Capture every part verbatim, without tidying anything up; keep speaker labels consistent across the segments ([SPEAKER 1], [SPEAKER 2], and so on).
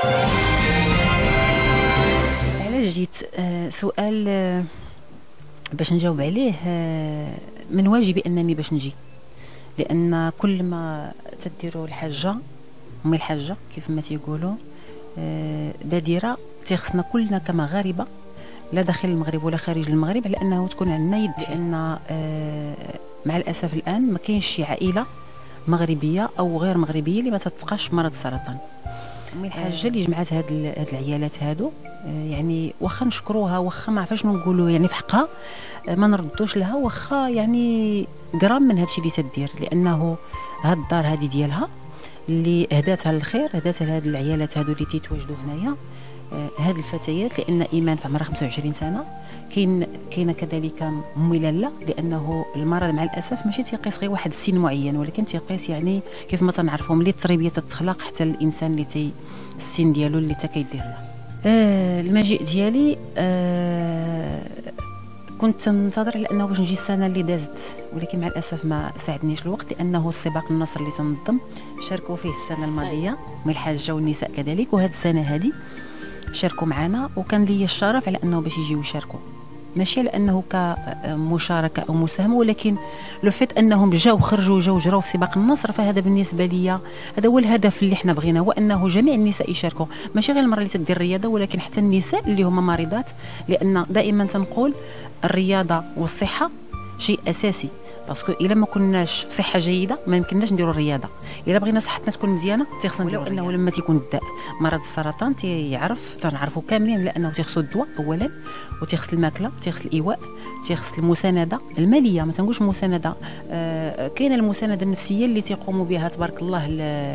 [SPEAKER 1] علاش جيت؟ آه سؤال آه باش نجاوب عليه. آه من واجبي انني باش نجي، لان كل ما تديروا الحاجه امي الحاجه كيف ما تيقولوا آه بادره، تيخصنا كلنا كمغاربه لا داخل المغرب ولا خارج المغرب على انه تكون عندنا يد. لان آه مع الاسف الان ما كاينش شي عائله مغربيه او غير مغربيه اللي ما تتلقاش مرض السرطان. امي الحاجه اللي جمعات هاد هاد العيالات هادو، يعني واخا نشكروها، واخا ما عرفاش نقولوا يعني في حقها ما نردوش لها، واخا يعني غرام من هادشي اللي تدير، لانه هاد الدار هادي ديالها اللي هداتها للخير، هداتها لهاد العيالات هادو اللي تيتواجدوا هنايا، هاد الفتيات. لان ايمان في عمرها خمسة وعشرين سنه، كاين كاينه كذلك امي لاله، لانه المرض مع الاسف ماشي تيقيس غير واحد السن معين، ولكن تيقيس يعني كيف ما تنعرفوا ملي التربيه تتخلق حتى الانسان اللي تي السن ديالو اللي تا كيدير له. آه المجيء ديالي آه كنت تنتظر لانه باش نجي السنه اللي دازت، ولكن مع الاسف ما ساعدنيش الوقت، لانه السباق النصر اللي تنظم شاركوا فيه السنه الماضيه من الحاجه والنساء كذلك، وهذه السنه هذه شاركوا معنا، وكان لي الشرف على انه باش يجيو يشاركوا، ماشي لانه كمشاركه او مساهمه، ولكن لو فيت انهم جاو خرجوا جاو جراو في سباق النصر، فهذا بالنسبه لي هذا هو الهدف اللي احنا بغينا، هو انه جميع النساء يشاركوا، ماشي غير المراه اللي تدير الرياضه، ولكن حتى النساء اللي هما مريضات، لان دائما تنقول الرياضه والصحه شيء اساسي، باسكو الا ما كناش في صحه جيده ما يمكنناش نديروا الرياضه. الا بغينا صحتنا تكون مزيانه تيخصنا نديروا، ولو انه لما تيكون الداء مرض السرطان تيعرف تنعرفوا كاملين لانه تيخصو الدواء اولا، وتيخص الماكله، تيخص الايواء، تيخص المسانده الماليه، ما تنقولش مسانده آه كاينه المسانده النفسيه اللي تيقوموا بها تبارك الله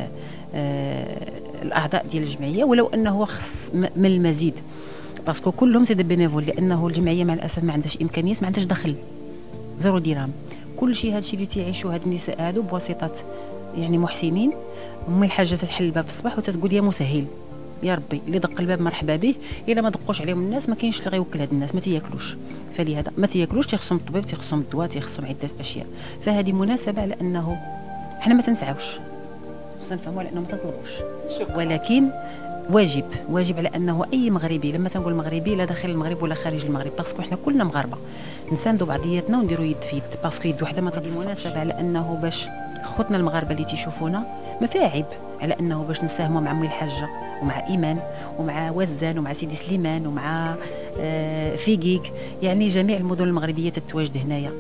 [SPEAKER 1] آه الاعضاء ديال الجمعيه، ولو انه خص من المزيد، باسكو كلهم سي دي بينيفول، لانه الجمعيه مع الاسف ما عندهاش امكانيات، ما عندهاش دخل، زيرو درهم. كل شيء هادشي اللي تيعيشوا هاد النساء هادو بواسطه يعني محسنين. امي الحاجه تتحل الباب في الصباح وتتقول يا مسهل يا ربي، اللي دق الباب مرحبا به، الا ما دقوش عليهم الناس ما كاينش اللي غيوكل هاد الناس، ما تياكلوش، فلهذا ما تياكلوش، تيخصهم الطبيب، تيخصهم الدواء، تيخصهم عده اشياء. فهذه مناسبه على انه حنا ما تنسعوش، خصنا نفهموا على انه ما تنطلبوش، ولكن واجب واجب على انه اي مغربي، لما تنقول مغربي لا داخل المغرب ولا خارج المغرب، باسكو حنا كلنا مغاربه، نساندوا بعضياتنا ونديروا يد في يد، باسكو يد وحده ما تتصفاش. مناسبه على انه باش خوتنا المغاربه اللي تيشوفونا ما فيها عيب، على انه باش نساهموا مع امي الحاجه ومع ايمان ومع وزان ومع سيدي سليمان ومع آه فيكيك، يعني جميع المدن المغربيه تتواجد هنايا.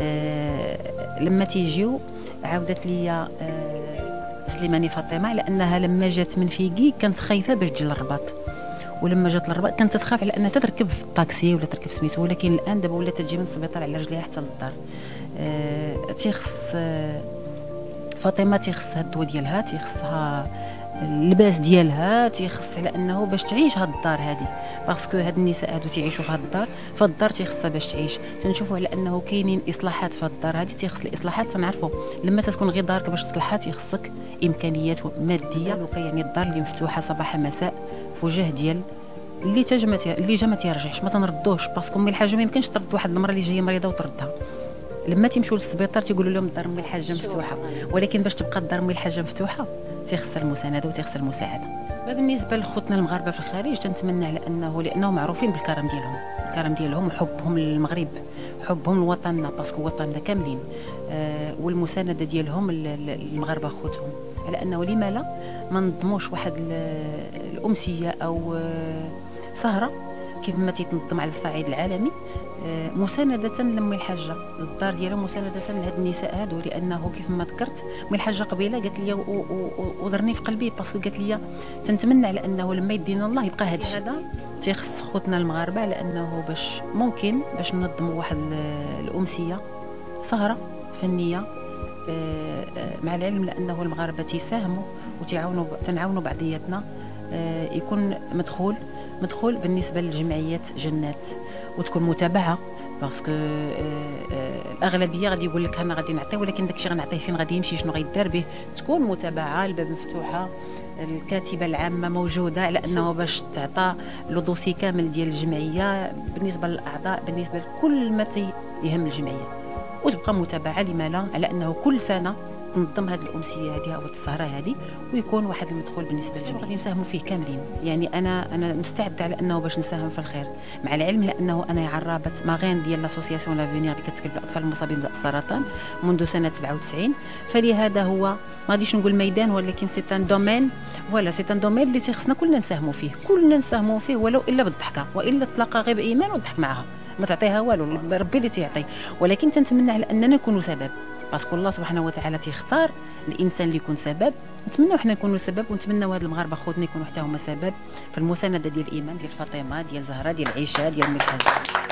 [SPEAKER 1] آه لما تيجيو عاودت لي آه سليماني فاطمه على انها لما جات من فيكي كانت خايفه باش تجي للرباط، ولما جات للرباط كانت تخاف على انها تركب في الطاكسي ولا تركب سميتو، ولكن الان دابا ولات تجي من السبيطار على رجليها حتى للدار. أه تيخص أه فاطمه تيخصها الدواء ديالها، تيخصها اللباس ديالها، تيخص على انه باش تعيش هاد الدار هادي، باسكو هاد النساء هادو تيعيشوا في هاد الدار، فالدار تيخصها باش تعيش. تنشوفوا على انه كاينين اصلاحات في هاد الدار هادي، تيخص الاصلاحات تنعرفوا لما تكون غير دارك باش تصلحها تيخصك امكانيات ماديه، يعني الدار اللي مفتوحه صباح مساء في وجه ديال اللي تجمت اللي جا ما تيرجعش، ما تنردوش، باسكو مي الحاجه ما يمكنش ترد واحد المراه اللي جايه مريضه وتردها. لما تيمشيو للسبيطار تيقولوا لهم الدار مي الحاجه مفتوحه، ولكن باش تبقى الدار مي الحاجه مفتوحه تيخسر المسانده وتيخسر المساعده. بالنسبه لخوتنا المغاربه في الخارج تنتمنى على انه لانهم معروفين بالكرم ديالهم، الكرم ديالهم وحبهم للمغرب، حبهم لوطننا، باسكو وطننا كاملين، آه والمسانده ديالهم المغاربه خوتهم، على انه لما لا ما نظموش واحد الامسيه او سهره كيف ما تيتنظم على الصعيد العالمي مساندة لمي الحاجة للدار ديالها، مساندة لهاد النساء هادو، لأنه كيف ما ذكرت مي الحاجة قبيلة قالت لي وضرني في قلبي، باسكو قالت لي تنتمنى على أنه لما يدينا الله يبقى هاد الشيء هذا تيخص خوتنا المغاربة، لأنه باش ممكن باش ننظموا واحد الأمسية سهرة فنية مع العلم، لأنه المغاربة تيساهموا وتعاونوا تنعاونوا بعضياتنا، يكون مدخول مدخول بالنسبه للجمعيات جنات، وتكون متابعه، باسكو الاغلبيه غادي يقول لك انا غادي نعطي، ولكن داكشي غنعطيه فين غادي يمشي شنو غيدار به، تكون متابعه، الباب مفتوحه، الكاتبه العامه موجوده، على انه باش تعطى لو دوسي كامل ديال الجمعيه بالنسبه للاعضاء، بالنسبه لكل ما يهم الجمعيه، وتبقى متابعه لما لا، على انه كل سنه تنظم هذه الامسيه هذه او السهره هذه، ويكون واحد المدخول بالنسبه للجميع غادي نساهموا فيه كاملين. يعني انا انا مستعده على انه باش نساهم في الخير، مع العلم لانه انا عرابه ماغين ديال لاسوسياسيون لافينير اللي كتكلف الاطفال المصابين بالسرطان منذ سنه سبعة وتسعين. فلهذا هو ما غاديش نقول ميدان، ولكن سي ان دومين، ولا سي ان دومين اللي خصنا كلنا نساهموا فيه، كلنا نساهموا فيه ولو الا بالضحكه، والا تلاقى غير بايمان وضحك معها، ما تعطيها والو، ربي اللي تيعطي. ولكن تنتمنى على اننا نكونوا سبب، باسكو الله سبحانه وتعالى تيختار الانسان اللي يكون سبب. نتمنى حنا نكونوا سبب، ونتمنى هاد المغاربه خوتنا يكونوا حتى هما سبب في المسانده ديال ايمان، ديال فاطمه، ديال زهره، ديال عيشه، ديال ملحه.